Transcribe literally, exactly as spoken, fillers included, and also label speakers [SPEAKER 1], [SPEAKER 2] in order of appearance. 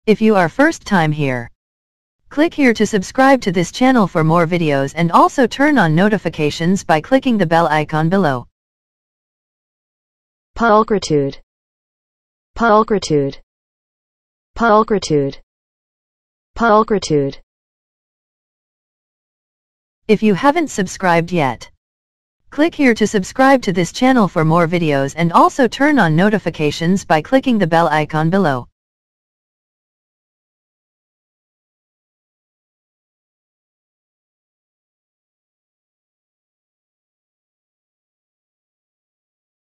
[SPEAKER 1] If you are first time here, click here to subscribe to this channel for more videos and also turn on notifications by clicking the bell icon below.
[SPEAKER 2] Pulchritude. Pulchritude. Pulchritude. Pulchritude.
[SPEAKER 1] If you haven't subscribed yet, click here to subscribe to this channel for more videos and also turn on notifications by clicking the bell icon below.